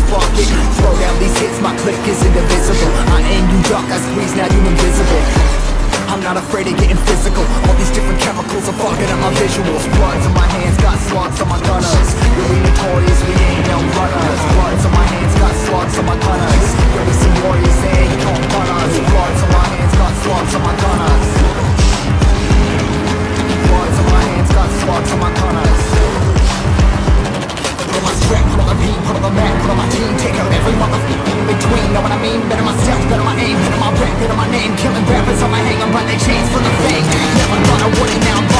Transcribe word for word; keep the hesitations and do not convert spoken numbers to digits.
spark it. Throw down these hits, my click is indivisible. I aim, you duck, I squeeze, now you invisible. I'm not afraid of getting physical. All these different chemicals are fogging up my visuals. Bloods on my hands, got slugs on my gunners. You're notorious, we ain't no runners. Bloods on my hands, got slugs on my gunners. Yo, we some warriors there, you can't run us. Bloods on my hands, got slugs on my gunners. Bloods on my hands, got slugs on my gunners. Put on my strap, put on the beat, put on the map, put on my team. Take out every motherfucker in between. Know what I mean? Better myself, better my aim, better my rap, better my name. Killing rappers on my hang, I'm running chains for the fame. Never thought I wouldn't, now I'm